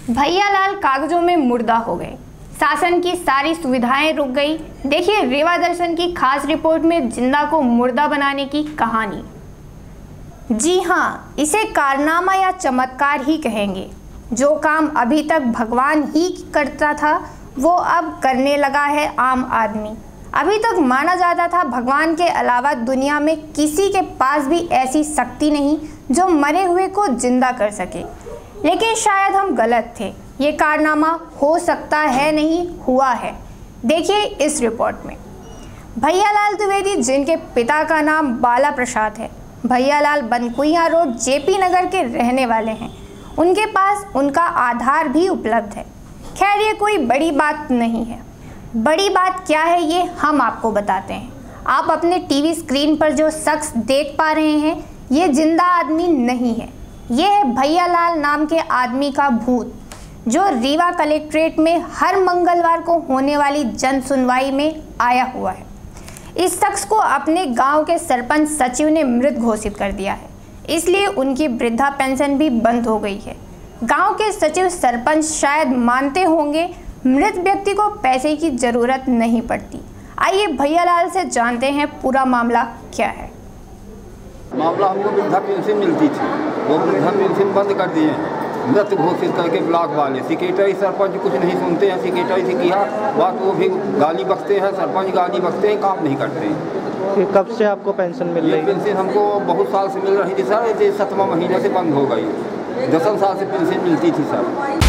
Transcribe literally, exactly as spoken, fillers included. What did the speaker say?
भैयालाल कागजों में मुर्दा हो गए, शासन की सारी सुविधाएं रुक गई। देखिए रेवा दर्शन की खास रिपोर्ट में जिंदा को मुर्दा बनाने की कहानी। जी हाँ, इसे कारनामा या चमत्कार ही कहेंगे। जो काम अभी तक भगवान ही करता था वो अब करने लगा है आम आदमी। अभी तक माना जाता था भगवान के अलावा दुनिया में किसी के पास भी ऐसी शक्ति नहीं जो मरे हुए को जिंदा कर सके, लेकिन शायद हम गलत थे। ये कारनामा हो सकता है नहीं, हुआ है। देखिए इस रिपोर्ट में। भैयालाल द्विवेदी, जिनके पिता का नाम बाला प्रसाद है, भैयालाल बनकुइया रोड जेपी नगर के रहने वाले हैं। उनके पास उनका आधार भी उपलब्ध है। खैर ये कोई बड़ी बात नहीं है। बड़ी बात क्या है ये हम आपको बताते हैं। आप अपने टीवी स्क्रीन पर जो शख्स देख पा रहे हैं ये जिंदा आदमी नहीं है। ये है भैयालाल नाम के आदमी का भूत, जो रीवा कलेक्ट्रेट में हर मंगलवार को होने वाली जन सुनवाई में आया हुआ है। इस शख्स को अपने गांव के सरपंच सचिव ने मृत घोषित कर दिया है, इसलिए उनकी वृद्धा पेंशन भी बंद हो गई है। गांव के सचिव सरपंच शायद मानते होंगे मृत व्यक्ति को पैसे की जरूरत नहीं पड़ती। आइए भैयालाल से जानते हैं पूरा मामला क्या है। मामला हमको वृद्धा पेंशन मिलती थी, वो वृद्धा पेंशन बंद कर दिए मृत घोषित करके ब्लॉक वाले। सेक्रेटरी सरपंच कुछ नहीं सुनते हैं। सेक्रेटरी से किया बात वो भी गाली बकते हैं, सरपंच गाली बकते हैं, काम नहीं करते हैं। कब से आपको पेंशन मिल रही है? पेंशन हमको बहुत साल से मिल रही थी सर, ये सतवां महीने से बंद हो गई। दस साल से पेंशन मिलती थी सर।